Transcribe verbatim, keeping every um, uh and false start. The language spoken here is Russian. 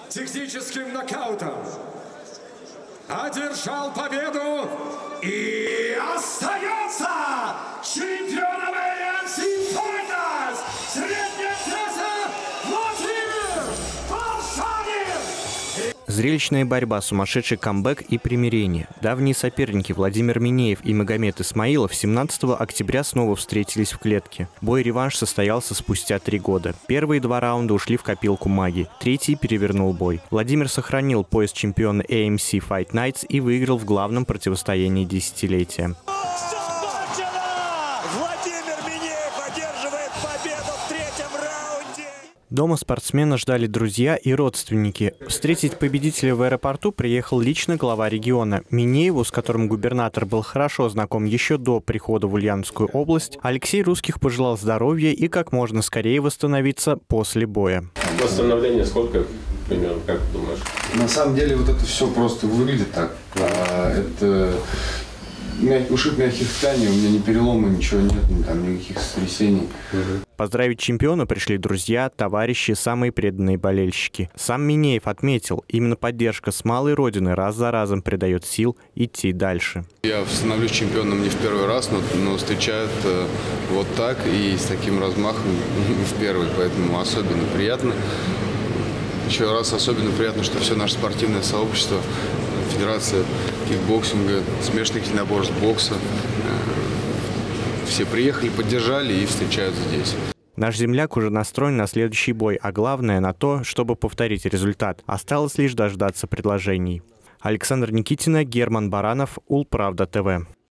техническим нокаутом одержал победу и остается чемпионом эй эм си Fighters средняя веса Владимир Паршанин. Зрелищная борьба, сумасшедший камбэк и примирение. Давние соперники Владимир Минеев и Магомед Исмаилов семнадцатого октября снова встретились в клетке. Бой-реванш состоялся спустя три года. Первые два раунда ушли в копилку маги, третий перевернул бой. Владимир сохранил пояс чемпиона эй эм си Fight Nights и выиграл в главном противостоянии десятилетия. Дома спортсмена ждали друзья и родственники. Встретить победителя в аэропорту приехал лично глава региона. Минееву, с которым губернатор был хорошо знаком еще до прихода в Ульяновскую область, Алексей Русских пожелал здоровья и как можно скорее восстановиться после боя. Восстановление сколько примерно, как ты думаешь? На самом деле вот это все просто выглядит так. А, это ушиб мягких тканей, у меня ни перелома, ничего нет, ни, там, никаких сотрясений. Поздравить чемпиона пришли друзья, товарищи, самые преданные болельщики. Сам Минеев отметил, именно поддержка с малой родины раз за разом придает сил идти дальше. Я становлюсь чемпионом не в первый раз, но, но встречают э, вот так и с таким размахом в первый, поэтому особенно приятно. Еще раз особенно приятно, что все наше спортивное сообщество, Федерация кикбоксинга, смешанных единоборств, бокса, все приехали, поддержали и встречают здесь. Наш земляк уже настроен на следующий бой, а главное на то, чтобы повторить результат. Осталось лишь дождаться предложений. Александр Никитина, Герман Баранов, Улправда ТВ.